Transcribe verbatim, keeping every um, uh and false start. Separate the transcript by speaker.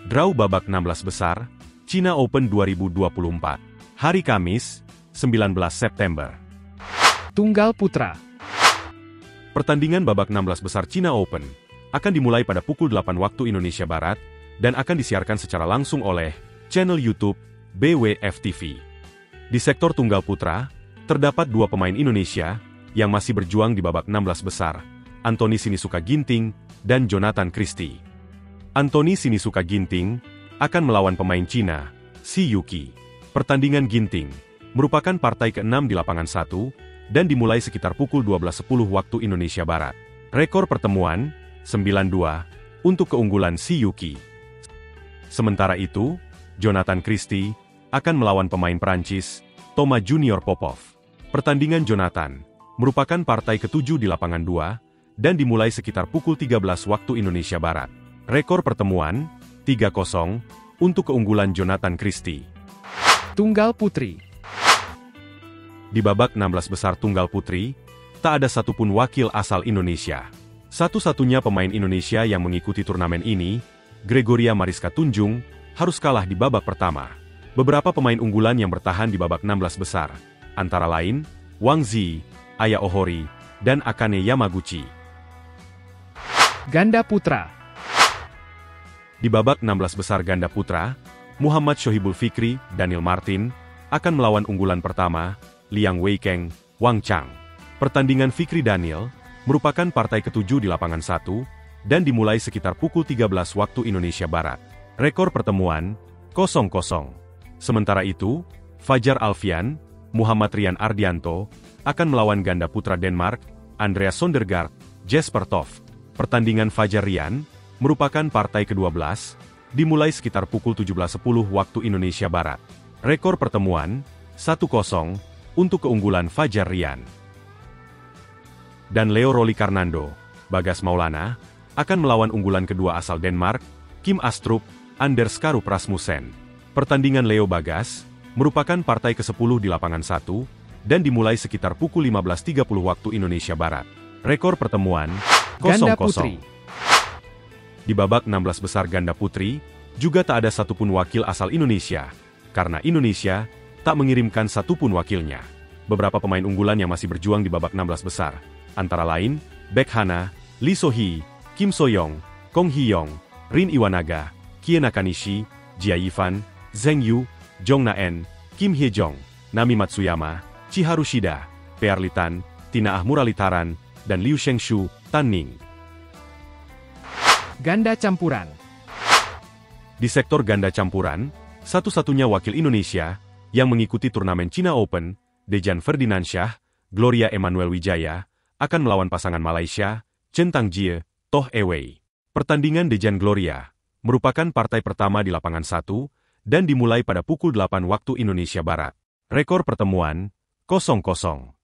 Speaker 1: Draw babak enam belas besar, China Open dua ribu dua puluh empat. Hari Kamis, sembilan belas September.
Speaker 2: Tunggal Putra.
Speaker 1: Pertandingan babak enam belas besar China Open akan dimulai pada pukul delapan waktu Indonesia Barat dan akan disiarkan secara langsung oleh channel YouTube B W F T V. Di sektor tunggal putra, terdapat dua pemain Indonesia yang masih berjuang di babak enam belas besar, Anthony Sinisuka Ginting dan Jonathan Christie. Anthony Sinisuka Ginting akan melawan pemain Cina, Shi Yuqi. Pertandingan Ginting merupakan partai keenam di lapangan satu dan dimulai sekitar pukul dua belas sepuluh waktu Indonesia Barat. Rekor pertemuan, sembilan dua, untuk keunggulan Shi Yuqi. Sementara itu, Jonathan Christie akan melawan pemain Prancis, Thomas Junior Popov. Pertandingan Jonathan merupakan partai ketujuh di lapangan dua dan dimulai sekitar pukul tiga belas waktu Indonesia Barat. Rekor pertemuan, tiga kosong, untuk keunggulan Jonathan Christie.
Speaker 2: Tunggal Putri.
Speaker 1: Di babak enam belas besar tunggal putri, tak ada satupun wakil asal Indonesia. Satu-satunya pemain Indonesia yang mengikuti turnamen ini, Gregoria Mariska Tunjung, harus kalah di babak pertama. Beberapa pemain unggulan yang bertahan di babak enam belas besar, antara lain, Wang Zi, Aya Ohori, dan Akane Yamaguchi.
Speaker 2: Ganda Putra.
Speaker 1: Di babak enam belas besar ganda putra, Muhammad Shohibul Fikri, Daniel Martin, akan melawan unggulan pertama, Liang Weikeng, Wang Chang. Pertandingan Fikri Daniel merupakan partai ketujuh di lapangan satu dan dimulai sekitar pukul tiga belas waktu Indonesia Barat. Rekor pertemuan, kosong kosong. Sementara itu, Fajar Alfian, Muhammad Rian Ardianto, akan melawan ganda putra Denmark, Andreas Sondergaard, Jesper Toft. Pertandingan Fajar Rian merupakan partai kedua belas, dimulai sekitar pukul tujuh belas sepuluh waktu Indonesia Barat. Rekor pertemuan, satu kosong, untuk keunggulan Fajar Rian. Dan Leo Rolikarnando, Bagas Maulana, akan melawan unggulan kedua asal Denmark, Kim Astrup, Anders Karup Rasmussen. Pertandingan Leo Bagas merupakan partai kesepuluh di lapangan satu dan dimulai sekitar pukul lima belas tiga puluh waktu Indonesia Barat. Rekor pertemuan, kosong kosong. Di babak enam belas besar ganda putri, juga tak ada satupun wakil asal Indonesia, karena Indonesia tak mengirimkan satupun wakilnya. Beberapa pemain unggulan yang masih berjuang di babak enam belas besar, antara lain, Baek Hana, Lee So-hee, Kim So-young, Kong Hee-yong, Rin Iwanaga, Kie Nakanishi, Jia Yifan, Zheng Yu, Jong Na-en, Kim Hye-jong, Nami Matsuyama, Chiharu Shida, Pearly Tan, Tina Ahmuralitaran, dan Liu Shengshu, Tan Ning.
Speaker 2: Ganda campuran.
Speaker 1: Di sektor ganda campuran, satu-satunya wakil Indonesia yang mengikuti turnamen China Open, Dejan Ferdinandsyah, Gloria Emmanuel Wijaya, akan melawan pasangan Malaysia, Chen Tangjie, Toh Ewei. Pertandingan Dejan Gloria merupakan partai pertama di lapangan satu dan dimulai pada pukul delapan waktu Indonesia Barat. Rekor pertemuan, kosong kosong.